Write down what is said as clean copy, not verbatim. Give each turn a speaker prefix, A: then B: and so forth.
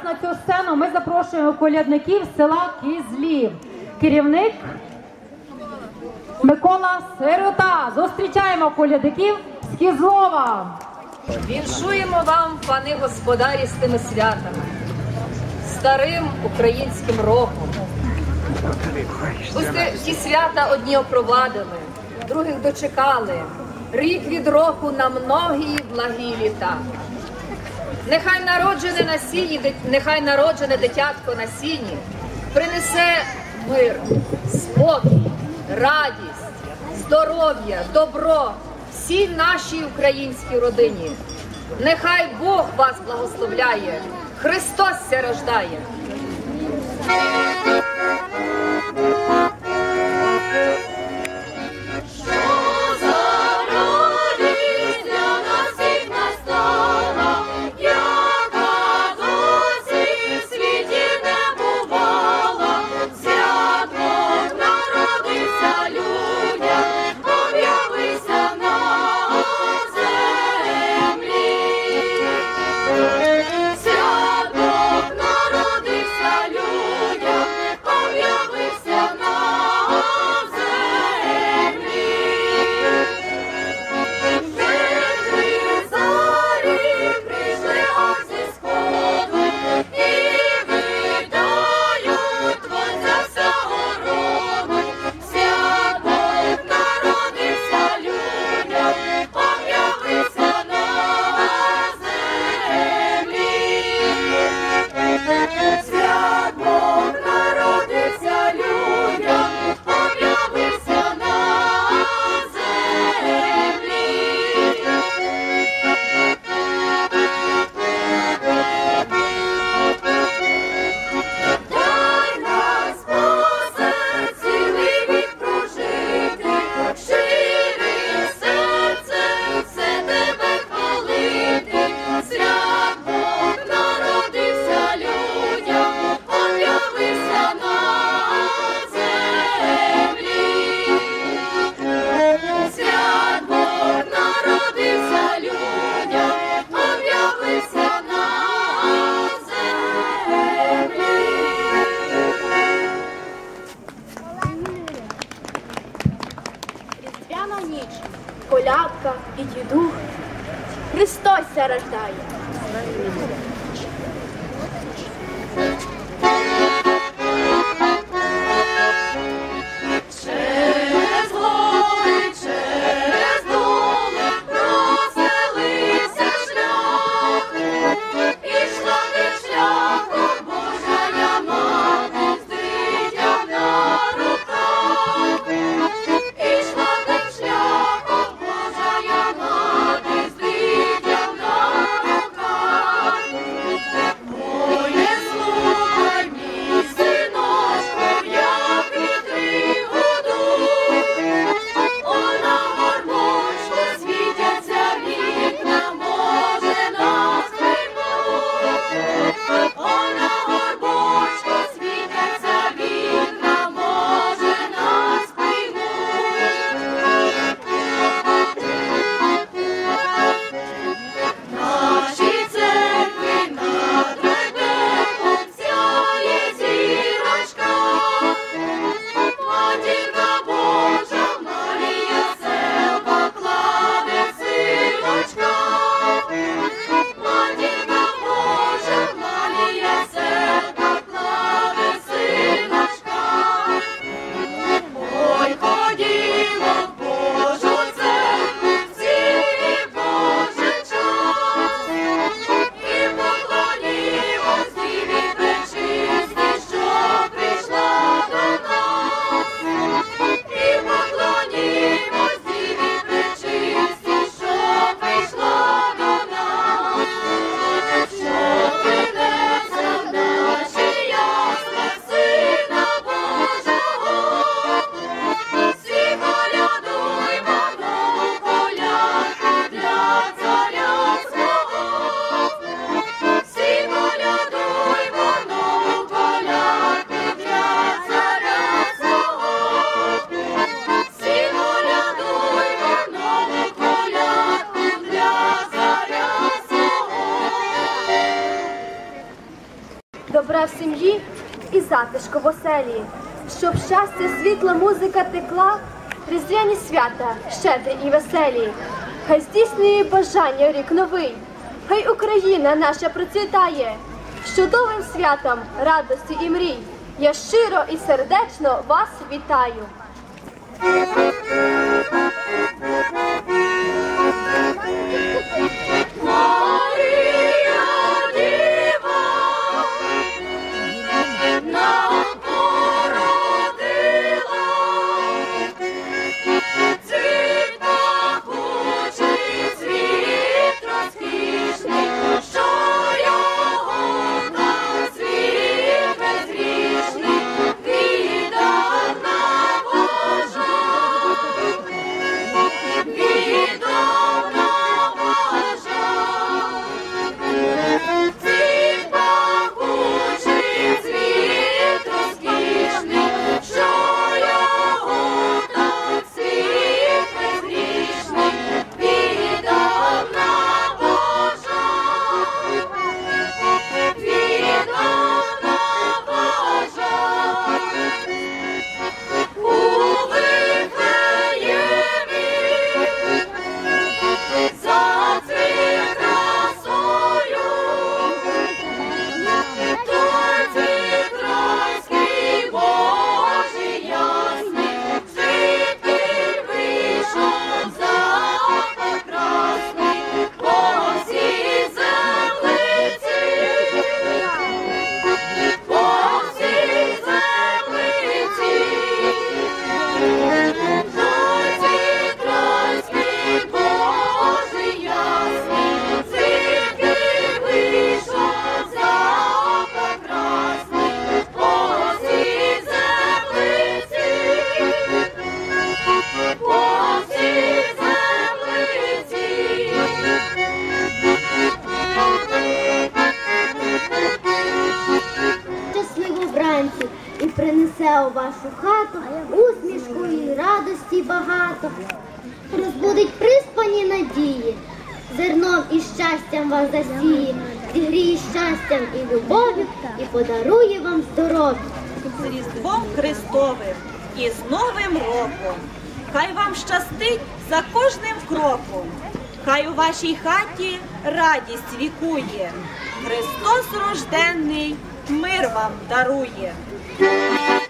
A: на цю сцену ми запрошуємо колядників з села Кізлів. Керівник Микола Сирота. Зустрічаємо колядників з Кізлова.
B: Віншуємо вам, пани господарі, з тими святами, старим українським роком. Ось ті свята одні опровадили, других дочекали. Рік від року на многі благі літа. Нехай народжене дитятко на сіні принесе мир, спокій, радість, здоров'я, добро всій нашій українській родині. Нехай Бог вас благословляє, Христос ся рождає.
C: Колядка і дідух, Христос ся рождає.
D: Божая мати з дитям на руках.
C: добра в сім'ї і затишку в оселі, щоб щастя, світла, музика текла, різдвяні свята, щедрі і веселі. Хай здійснює бажання рік новий, хай Україна наша процвітає, з чудовим святом радості і мрій. Я щиро і сердечно вас вітаю.
D: І принесе у вашу хату усмішку і радості багато. Розбудить приспані надії, зерном і щастям вас засіє, зігріє щастям і любов'ю, і подарує вам здоров'я.
E: З Різдвом Христовим і з Новим роком! Хай вам щастить за кожним кроком, хай у вашій хаті радість вікує, Христос рожденний мир вам дарує.